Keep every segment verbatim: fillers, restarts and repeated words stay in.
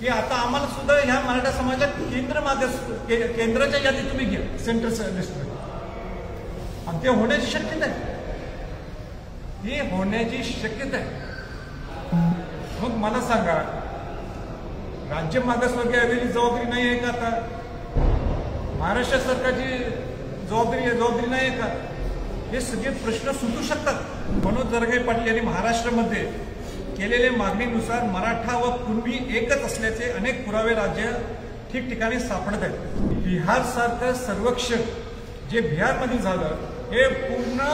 की आता आम्हाला सुद्धा ह्या मराठा समाजात केंद्र मागास केंद्राच्या यादीत तुम्ही घ्या, सेंट्रल लिस्टमध्ये. आणि ते होण्याची शक्यता आहे, हे होण्याची शक्यता आहे. मग मला सांगा, राज्य मागासवर्गीय आयोगाची जबाबदारी नाही आहे का? आता महाराष्ट्र सरकारची जबाबदारी जबाबदारी नाही आहे का? हे सगळे प्रश्न सुटू शकतात. मनोज जरगे पाटील यांनी महाराष्ट्रामध्ये केलेल्या मागणीनुसार मराठा व कुणबी एकच असल्याचे अनेक पुरावे राज्य ठिकठिकाणी सापडत आहेत. बिहार सारखं सर्वेक्षण जे बिहारमध्ये झालं हे पूर्ण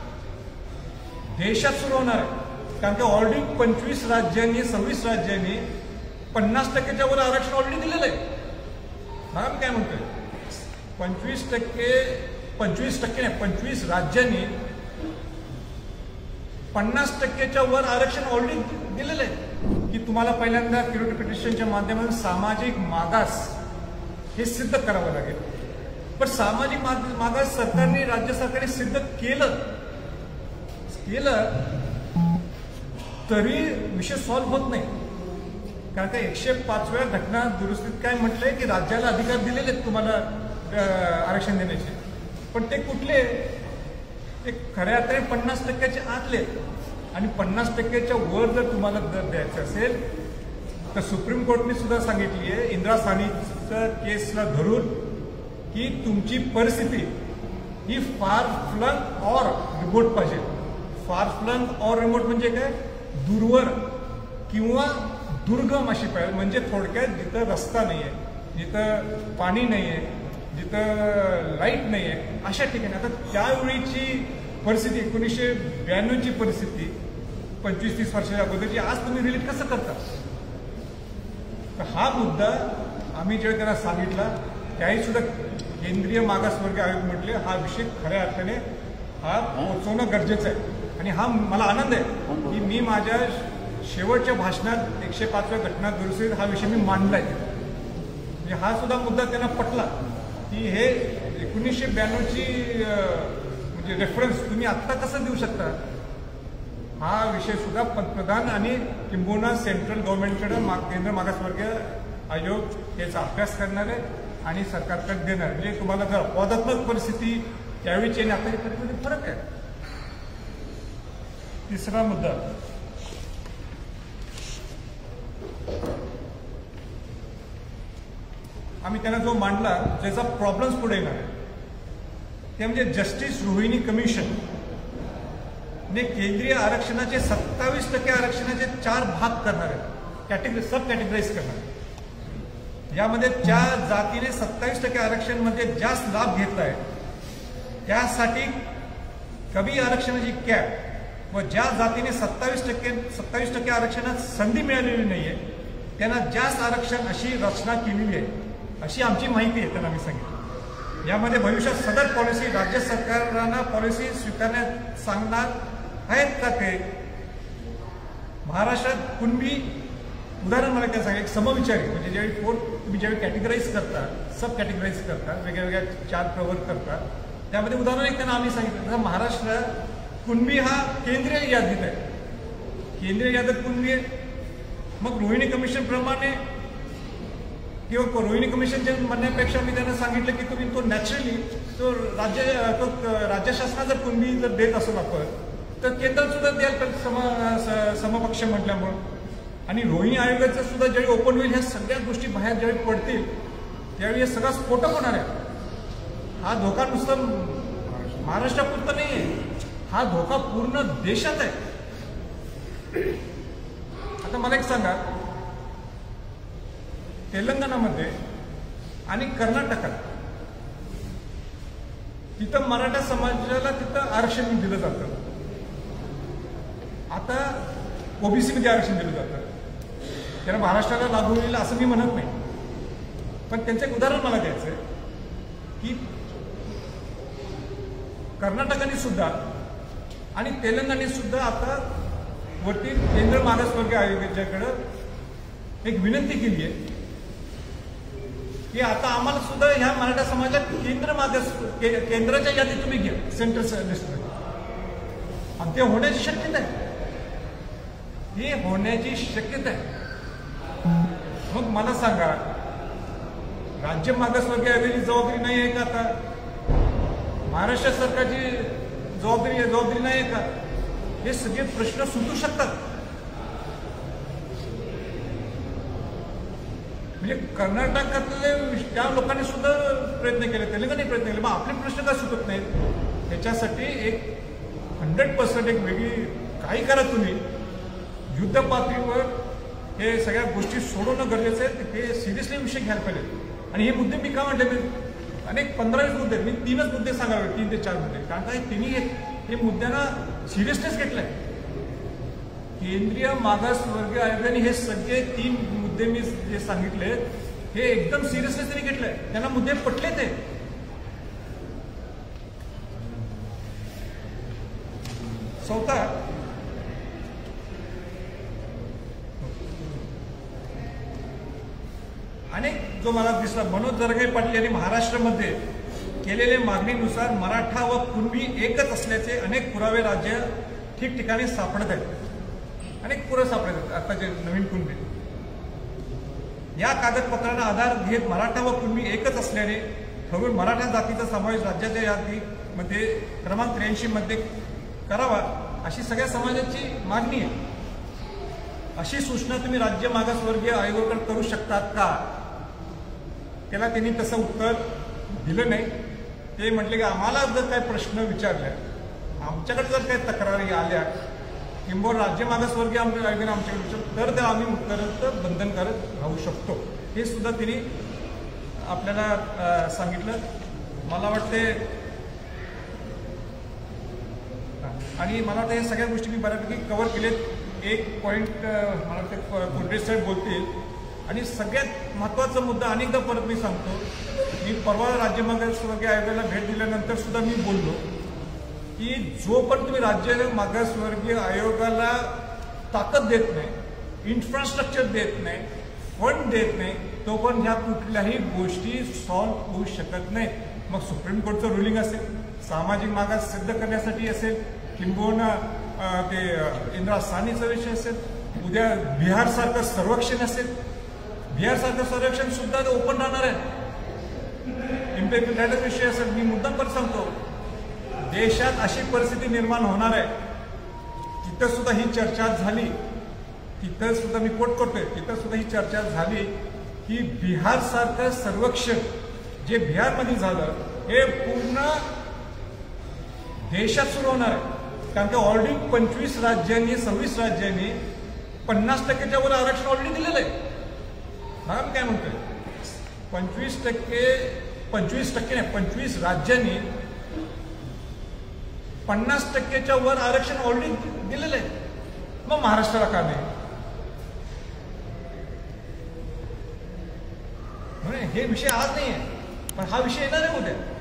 देशात सुरू होणार आहे. कारण की ऑलरेडी पंचवीस राज्यांनी सव्वीस राज्यांनी पन्नास टक्क्याच्या वर आरक्षण ऑलरेडी दिलेलं आहे. बघा मी काय म्हणतोय, पंचवीस टक्के पंचवीस टक्के नाही पंचवीस राज्यांनी पन्नास टक्क्याच्या वर आरक्षण ऑलरेडी दिलेलं आहे. की तुम्हाला पहिल्यांदा क्युरेटिव्ह पिटिशनच्या माध्यमातून सामाजिक मागास हे सिद्ध करावं लागेल. पण सामाजिक मागास सरकारने राज्य सरकारने सिद्ध केलं केलं तरी विषय सॉल्व्ह होत नाही. कारण का एकशे पाचव्या घटना दुरुस्तीत काय म्हटलंय की राज्याला अधिकार दिलेले आहेत तुम्हाला आरक्षण देण्याचे. पण ते कुठले? ते खऱ्या अर्थाने पन्नास टक्क्याचे आतले. आणि पन्नास टक्क्याच्या वर जर तुम्हाला दर द्यायचा असेल तर सुप्रीम कोर्टने सुद्धा सांगितली आहे इंदिरा साहनीच्या केसला धरून की तुमची परिस्थिती ही फार फ्लंग और रिमोट पाहिजे. फार फ्लंग और रिमोट म्हणजे काय? दूरवर किंवा दुर्गम अशी पाहिजे. म्हणजे थोडक्यात जिथं रस्ता नाही आहे, जिथं पाणी नाही आहे, जिथं लाईट नाही आहे, अशा ठिकाणी. आता त्यावेळीची परिस्थिती एकोणीसशे ब्याण्णवची परिस्थिती पंचवीस तीस वर्षाच्या अगोदरची आज तुम्ही रिलेट कसं करता? तर हा मुद्दा आम्ही जेव्हा त्यांना सांगितला त्याही सुद्धा केंद्रीय मागासवर्गीय आयोग म्हटले हा विषय खऱ्या अर्थाने हा पोहोचवणं गरजेचं आहे. आणि हा मला आनंद आहे की मी माझ्या शेवटच्या भाषणात एकशे पाचव्या घटना दुरुस्तीत हा विषय मी मांडलाय. म्हणजे हा सुद्धा मुद्दा त्यांना पटला की हे एकोणीसशे ब्याण्णवची म्हणजे रेफरन्स तुम्ही आत्ता कसं देऊ शकता? हा विषय सुद्धा पंतप्रधान आणि किंबहुना सेंट्रल गव्हर्नमेंटकडे केंद्र मागासवर्गीय आयोग याचा अभ्यास करणार आहे आणि सरकारकडे देणार. म्हणजे तुम्हाला जर अपवादात्मक परिस्थिती त्यावेळीची आणि आताच्या परिस्थितीमध्ये फरक आहे. तिसरा मुद्दा, आम्ही त्यांना जो मांडला ज्याचा प्रॉब्लेम्स पुढे येणार आहे ते म्हणजे जस्टिस रोहिणी कमिशन ने केंद्रीय आरक्षणाचे सत्तावीस टक्के आरक्षणाचे चार भाग करणार आहेत, कॅटेगरी सब कॅटेगराईज करणार. यामध्ये ज्या जातीने सत्तावीस टक्के आरक्षण मध्ये जास्त लाभ घेतला आहे त्यासाठी कमी आरक्षणाची कॅप व ज्या जातीने सत्तावीस टक्के सत्तावीस टक्के आरक्षणात संधी मिळालेली नाहीये त्यांना जास्त आरक्षण अशी रचना केलेली आहे अशी आमची माहिती आहे. त्यांना मी सांगितलं यामध्ये भविष्यात सदर पॉलिसी राज्य सरकारांना पॉलिसी स्वीकारण्यात सांगणार आहेत का? ते महाराष्ट्रात कुणबी उदाहरण मला काय सांगा, एक समविचारी म्हणजे ज्यावेळी फोर तुम्ही ज्यावेळी कॅटेगराईज करता सब कॅटेगराईज करता वेगळ्या वेगळ्या चार प्रवर करता त्यामध्ये उदाहरण एक त्यांना आम्ही सांगितलं महाराष्ट्र कुणबी हा केंद्रीय यादीत आहे, केंद्रीय यादीत कुणबी आहे. मग रोहिणी कमिशन प्रमाणे किंवा रोहिणी कमिशनच्या म्हणण्यापेक्षा मी त्यांना सांगितलं की तुम्ही तो नॅचरली तो राज्य तो राज्य शासनात जर कुणबी जर देत असेल आपण तर केंद्रात सुद्धा द्याल सम समपक्ष म्हटल्यामुळं. आणि रोहिणी आयोगाचं सुद्धा ज्यावेळी ओपन होईल ह्या सगळ्या गोष्टी बाहेर ज्यावेळी पडतील त्यावेळी हे सगळा स्फोटक होणार आहे. हा धोका नुसतं महाराष्ट्रापुरता नाही आहे, हा धोका पूर्ण देशात आहे. आता मला एक सांगा, तेलंगणामध्ये आणि कर्नाटकात तिथं मराठा समाजाला तिथं आरक्षण दिलं जातं. आता ओबीसी मध्ये आरक्षण दिलं जातं. त्याला महाराष्ट्राला लागू होईल असं मी म्हणत नाही, पण त्यांचं एक उदाहरण मला द्यायचं आहे की कर्नाटकाने सुद्धा आणि तेलंगणाने सुद्धा आता वरती केंद्र मागासवर्गीय आयोगाच्याकडे एक विनंती केली आहे की आता आम्हाला सुद्धा ह्या मराठा समाजात केंद्र मागास केंद्राच्या यादीत तुम्ही घ्या, सेंट्रल लिस्टमध्ये. आणि ते होण्याची शक्यता आहे, हे होण्याची शक्यता आहे. मग मला सांगा, राज्य मागासवर्गीय आयोगाची जबाबदारी नाही आहे का? आता महाराष्ट्र सरकारची जबाबदारी जबाबदारी नाही आहे का? हे सगळे प्रश्न सुटू शकतात. म्हणजे कर्नाटकातले त्या लोकांनी सुद्धा प्रयत्न केले, तेलंगणाने प्रयत्न केले, मग आपले प्रश्न का सुटत नाहीत? त्याच्यासाठी एक हंड्रेड पर्सेंट एक वेगळी काही करा तुम्ही, युद्ध पातळीवर हे सगळ्या गोष्टी सोडवणं गरजेचं आहे. हे सिरियसली विषय घ्यायला पाहिजे. आणि हे मुद्दे मी का म्हटले, मी अनेक पंधरा वीस मुद्दे, मी तीनच मुद्दे सांगावे, तीन ते चार मुद्दे, कारण का तिन्ही हे मुद्द्यांना सिरियसनेस घेतलाय. केंद्रीय मागासवर्गीय आयोगाने हे सगळे तीन मुद्दे मी जे सांगितले हे एकदम सिरियसनेस त्यांनी घेतलंय. त्यांना मुद्दे पटले. ते चौथा, अनेक जो मला दिसला, मनोज जरगे पाटील यांनी महाराष्ट्रामध्ये केलेल्या मागणीनुसार मराठा व कुणबी एकच असल्याचे अनेक पुरावे राज्य ठिकठिकाणी सापडत आहेत. अनेक पुरावे सापडत आहेत. आताचे नवीन कुणबी या कागदपत्रांना आधार घेत मराठा व कुणबी एकच असल्याने ठरवून मराठा जातीचा समावेश राज्याच्या यादीमध्ये क्रमांक त्र्याऐंशी मध्ये करावा अशी सगळ्या समाजाची मागणी आहे. अशी सूचना तुम्ही राज्य मागासवर्गीय आयोगाकडे करू शकतात का? त्याला त्यांनी तसं उत्तर दिलं नाही. ते म्हटले की आम्हाला जर काही प्रश्न विचारले, आमच्याकडे जर काही तक्रारी आल्या किंवा राज्य मागासवर्गीय आयोगाने आमच्याकडे विचारलं तर त्या आम्ही उत्तराचं बंधन करत राहू शकतो. हे सुद्धा त्यांनी आपल्याला सांगितलं. मला वाटते आणि मला वाटतं हे सगळ्या गोष्टी मी बऱ्यापैकी कव्हर केलेत. एक पॉईंट मला वाटतं कोंडे साहेब बोलतील. आणि सगळ्यात महत्त्वाचा मुद्दा अनेकदा परत मी सांगतो, मी परवा राज्य मागासवर्गीय आयोगाला भेट दिल्यानंतर सुद्धा मी बोललो की जो पण तुम्ही राज्य मागासवर्गीय आयोगाला ताकद देत नाही, इन्फ्रास्ट्रक्चर देत नाही, फंड देत नाही, तो पण ह्या कुठल्याही गोष्टी सॉल्व्ह होऊ शकत नाही. मग सुप्रीम कोर्टचं रुलिंग असेल, सामाजिक मागास सिद्ध करण्यासाठी असेल, किंबहुना ते इंदिरा साहनीचा विषय असेल, उद्या बिहारसारखं सर्वेक्षण असेल, बिहारसारखं सर्वेक्षण सुद्धा ओपन राहणार आहे. इम्पॅक्ट डाटा विषय असेल. मी मुद्दाम पण सांगतो, देशात अशी परिस्थिती निर्माण होणार आहे, तिथं सुद्धा ही चर्चा झाली, तिथं सुद्धा मी कोट करतोय, तिथं सुद्धा ही चर्चा झाली की बिहारसारखं सर्वेक्षण जे बिहारमध्ये झालं हे पूर्ण देशात सुरू होणार आहे. कारण की ऑलरेडी पंचवीस राज्यांनी सव्वीस राज्यांनी पन्नास टक्केच्या वर आरक्षण ऑलरेडी दिलेलं आहे. बघा मी काय म्हणतोय, पंचवीस टक्के पंचवीस टक्के नाही पंचवीस राज्यांनी पन्नास टक्केच्या वर आरक्षण ऑलरेडी दिलेलं आहे. मग महाराष्ट्राला का नाही? हे विषय आज नाही आहे, पण हा विषय येणार आहे उद्या.